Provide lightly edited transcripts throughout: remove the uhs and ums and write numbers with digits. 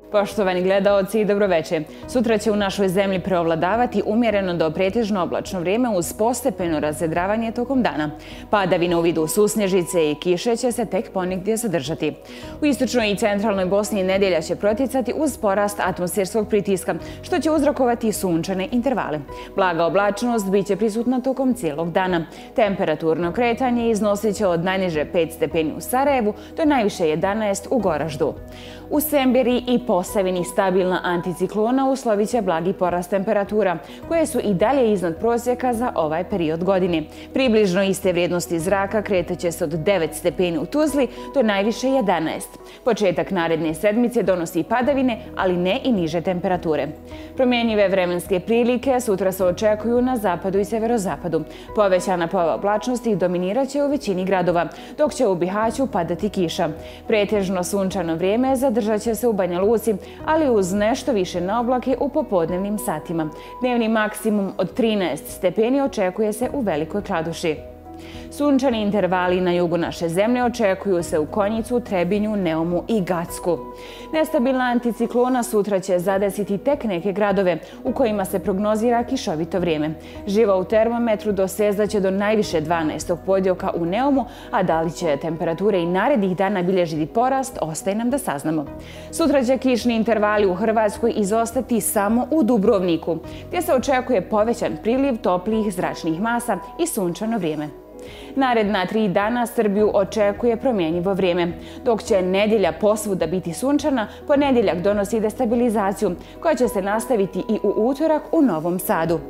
Poštovani gledaoci, dobroveče. Sutra će u našoj zemlji preovladavati umjereno do pretežno oblačno vrijeme uz postepeno razvedravanje tokom dana. Padavine u vidu susnježice i kiše će se tek ponegdje zadržati. U istočnoj i centralnoj Bosni nedjelja će proticati uz porast atmosferskog pritiska, što će uzrokovati sunčane intervale. Blaga oblačnost bit će prisutna tokom cijelog dana. Temperaturno kretanje iznosit će od najniže 5 stepeni u Sarajevu do najviše 11 u Goraždu. U Sembiri i Posavini stabilna anticiklona uslovit će blagi porast temperatura, koje su i dalje iznad prosjeka za ovaj period godine. Približno iste vrijednosti zraka kretaće se od 9 stepeni u Tuzli do najviše 11. Početak naredne sedmice donosi padavine, ali ne i niže temperature. Promjenjive vremenske prilike sutra se očekuju na zapadu i severozapadu. Povećana pojava oblačnosti dominirat će u većini gradova, dok će u Bihaću padati kiša. Pretežno sunčano vrijeme zadržat će se u Banja Luci, ali uz nešto više na oblake u popodnevnim satima. Dnevni maksimum od 13 stepeni očekuje se u Velikoj Kladuši. Sunčani intervali na jugu naše zemlje očekuju se u Konjicu, Trebinju, Neumu i Gacku. Nestabilna anticiklona sutra će zadesiti tek neke gradove u kojima se prognozira kišovito vrijeme. Živa u termometru dosezdaće do najviše 12. podjevka u Neumu, a da li će temperature i narednih dana bilježiti porast, ostaje nam da saznamo. Sutra će kišni intervali u Hrvatskoj izostati samo u Dubrovniku, gdje se očekuje povećan priliv toplijih zračnih masa i sunčano vrijeme. Naredna 3 dana Srbiju očekuje promjenjivo vrijeme. Dok će nedjelja posvuda biti sunčana, ponedjeljak donosi destabilizaciju, koja će se nastaviti i u utorak u Novom Sadu.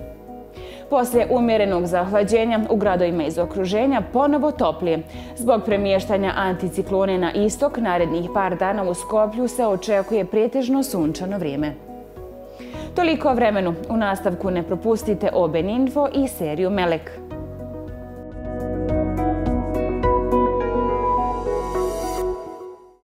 Poslije umjerenog zahlađenja u gradovima iz okruženja ponovo toplije. Zbog premještanja anticiklone na istok, narednih par dana u Skoplju se očekuje pretežno sunčano vrijeme. Toliko o vremenu. U nastavku ne propustite OBN Info i seriju Melek.